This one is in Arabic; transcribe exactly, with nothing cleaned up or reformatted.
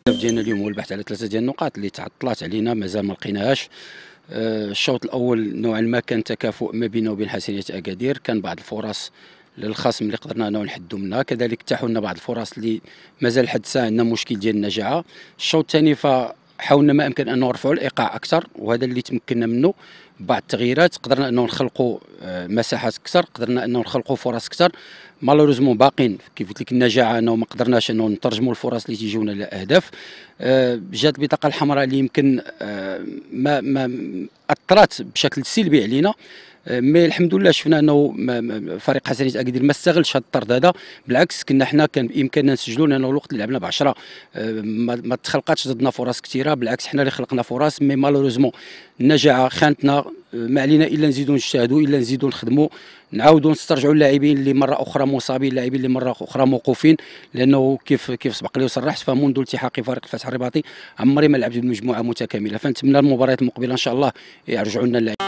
الهدف ديالنا اليوم هو البحث على ثلاثه ديال النقاط اللي تعطلات علينا مازال ما لقيناهاش. آه، الشوط الاول نوعا ما كان تكافؤ ما بينه وبين حسنيه اكادير، كان بعض الفرص للخصم اللي قدرنا انه نحدوا منها، كذلك تاحوا لنا بعض الفرص اللي مازال لحد الساعه عندنا مشكل ديال النجاعه. الشوط الثاني فحاولنا ما امكن انه نرفعوا الايقاع اكثر، وهذا اللي تمكنا منه بعض التغييرات، قدرنا انه نخلقوا مساحات اكثر، قدرنا انه نخلقوا فرص اكثر. مالوريزمون باقين كيف قلت لك النجاعه انه ما قدرناش انه نترجموا الفرص اللي تيجيونا لاهداف. أه جات البطاقه الحمراء اللي يمكن أه ما ما اثرت بشكل سلبي علينا، مي الحمد لله شفنا انه فريق حسنيه اكادير ما استغلش هذا الطرد هذا، بالعكس كنا حنا كان بامكاننا نسجلوا، لانه الوقت اللي لعبنا ب عشرة ما تخلقاتش ضدنا فرص كثيره، بالعكس حنا اللي خلقنا فرص. مي مالوريزمون النجاعه خانتنا، ما علينا الا نزيدوا نجتهدوا، الا نزيدوا نخدموا، نعاودوا نسترجعوا اللاعبين اللي مره اخرى مصابين، اللاعبين اللي مره اخرى موقوفين، لانه كيف كيف سبق لي وصرحت فمنذ التحاقي فريق الفتح الرباطي عمري ما لعبت بمجموعه متكامله، فنتمنى المباريات المقبله ان شاء الله يرجعوا لنا اللاعبين.